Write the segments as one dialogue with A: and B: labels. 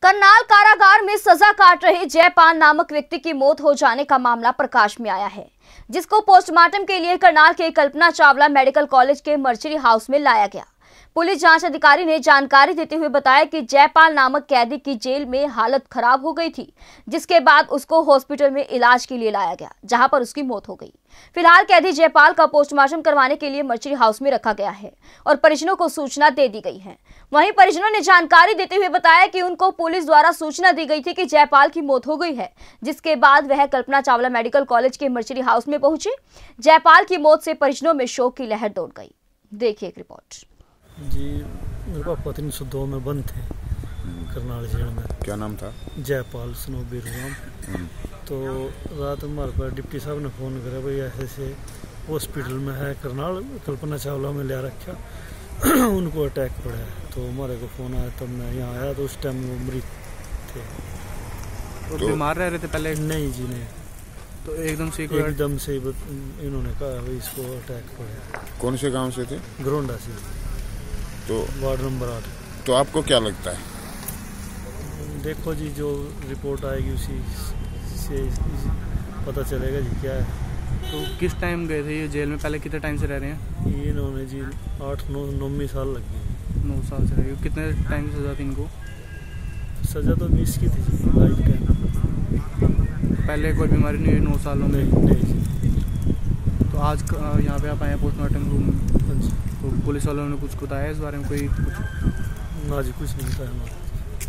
A: करनाल कारागार में सजा काट रहे जयपाल नामक व्यक्ति की मौत हो जाने का मामला प्रकाश में आया है, जिसको पोस्टमार्टम के लिए करनाल के कल्पना चावला मेडिकल कॉलेज के मर्चरी हाउस में लाया गया। पुलिस जांच अधिकारी ने जानकारी देते हुए बताया कि जयपाल नामक कैदी की जेल में हालत खराब हो गई थी, जिसके बाद उसको हॉस्पिटल में इलाज के लिए लाया गया, जहां पर उसकी मौत हो गई। फिलहाल कैदी जयपाल का पोस्टमार्टम करवाने के लिए मर्चरी हाउस में रखा गया है और परिजनों को सूचना दे दी गई है। वहीं परिजनों ने जानकारी देते हुए बताया कि उनको पुलिस द्वारा सूचना दी गई थी कि जयपाल की मौत हो गई है, जिसके बाद वह कल्पना चावला मेडिकल कॉलेज के मर्चरी हाउस में पहुंचे। जयपाल की मौत से परिजनों में शोक की लहर दौड़ गई। देखिए एक रिपोर्ट।
B: जी, मेरे पापा 302 में बंद थे करनाल जेल में।
C: क्या नाम था?
B: जयपाल स्नोबीर राम। तो रात हमारे पास डिप्टी साहब ने फ़ोन करा, भाई ऐसे हॉस्पिटल में है करनाल, कल्पना चावला में ले रखा, उनको अटैक पड़ा है। तो हमारे को फ़ोन आया, तब मैं यहाँ आया तो उस टाइम वो मृत थे।
D: तो बीमार रह रहे थे पहले?
B: नहीं जी, नहीं।
D: तो एकदम से
B: इन्होंने कहा भाई इसको अटैक पड़ा।
C: कौन से गांव से थे?
B: घरोंडा से।
C: तो
B: वार्ड नंबर 8।
C: तो आपको क्या लगता है?
B: देखो जी, जो रिपोर्ट आएगी उसी से पता चलेगा जी क्या है।
D: तो किस टाइम गए थे ये जेल में? पहले कितने टाइम से रह रहे हैं?
B: ये इन्होंने जी 8-9 साल लग गए।
D: 9 साल से रहे। कितने टाइम की सज़ा थी इनको?
B: सज़ा तो 20 की थी जी, लाइफ टाइम।
D: पहले कोई बीमारी नहीं हुई 9 सालों में?
B: नहीं जी।
D: तो आज यहाँ पे आप आए पोस्टमार्टम रूम में, तो पुलिस वालों ने कुछ बताया इस बारे में? कोई कुछ
B: ना जी, कुछ नहीं बताया हमारा।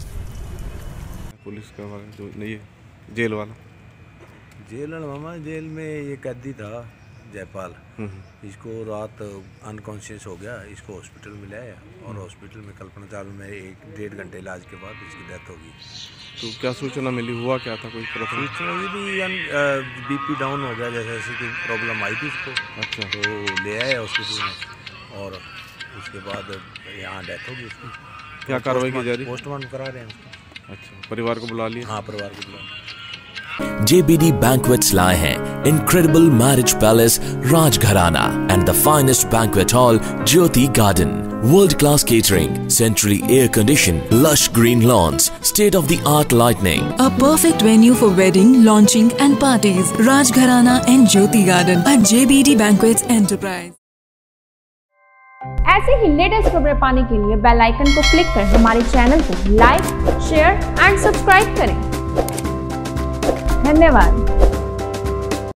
E: पुलिस का वाला जो नहीं, जेल वाला
F: मामा जेल में ये कैदी था जयपाल। इसको रात अनकॉन्शियस हो गया, इसको हॉस्पिटल में लाया और हॉस्पिटल में कल्पना चावला में 1-1.5 घंटे इलाज के बाद इसकी डेथ होगी।
E: तो क्या सूचना मिली, हुआ क्या था? कोई
F: सूचना ये भी बीपी डाउन हो गया, जैसे ऐसी कोई प्रॉब्लम आई थी इसको।
E: अच्छा।
F: तो ले आए हॉस्पिटल में और उसके बाद यहाँ डेथ होगी उसकी।
E: क्या कार्रवाई की जा रही है?
F: पोस्टमार्टम करा रहे हैं उसका।
E: अच्छा, परिवार को बुला लिया?
F: हाँ, परिवार को बुला लिया।
G: JBD Banquets लाए हैं Incredible Marriage Palace Rajgharana and the finest banquet hall Jyoti Garden. World-class catering, centrally air-conditioned, lush green lawns, state-of-the-art lighting.
H: A perfect venue for wedding, launching and parties. Rajgharana and Jyoti Garden at JBD Banquets Enterprise.
I: ऐसे ही latest खबरें पाने के लिए bell icon को click कर हमारे channel को like, share and subscribe करें। धन्यवाद।